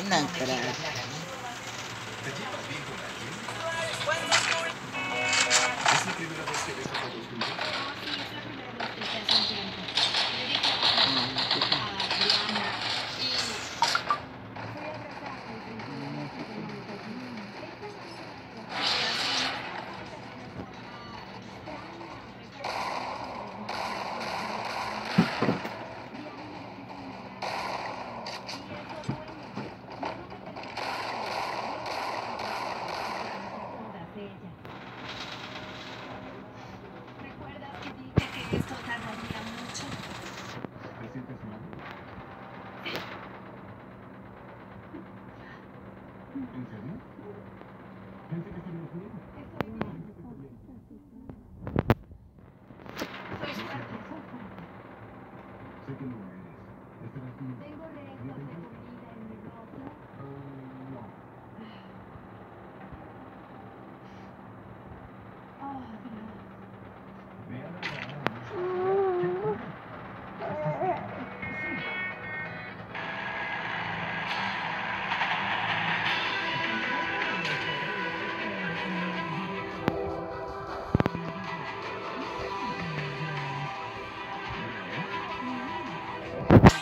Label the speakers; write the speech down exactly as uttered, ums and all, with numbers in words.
Speaker 1: buena,
Speaker 2: no me quiero
Speaker 1: crack.
Speaker 2: hablar a mí.
Speaker 3: ¿Te llevas bien con alguien? ¿Es la primera vez que ves a todos juntos?
Speaker 4: Sí, es la primera vez que se hace un tiempo. Le dije a
Speaker 1: Ay, qué
Speaker 4: a
Speaker 1: tal.
Speaker 4: Brianna y fui a abrazarla y tranquilamente con mi allí. ¿Recuerdas que dije que esto tardaría mucho?
Speaker 3: ¿Te sientes mal? ¿En serio? Pensé que estarías bien.
Speaker 4: Estoy bien. Soy fuerte.
Speaker 3: Sé que no lo eres. Estarás bien.
Speaker 4: Tengo restos de comida en mi rostro.
Speaker 3: Ah, no.
Speaker 4: Oh, Dios.
Speaker 3: Ve a la bañera. ¿Estás bien? Sí.